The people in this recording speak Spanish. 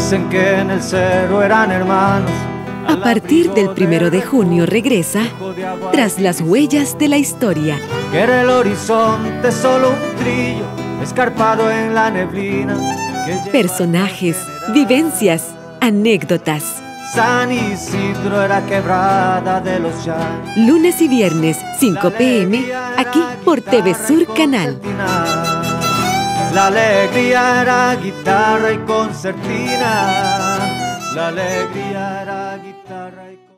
Dicen que en el cerro eran hermanos. A partir del 1 de junio regresa Tras las huellas de la historia. Que era el horizonte solo un trillo escarpado en la neblina. Personajes, vivencias, anécdotas. San Isidro era quebrada de los llanos. Lunes y viernes, 5 p.m, aquí por TV Sur Canal. La alegría era guitarra y concertina. La alegría era guitarra y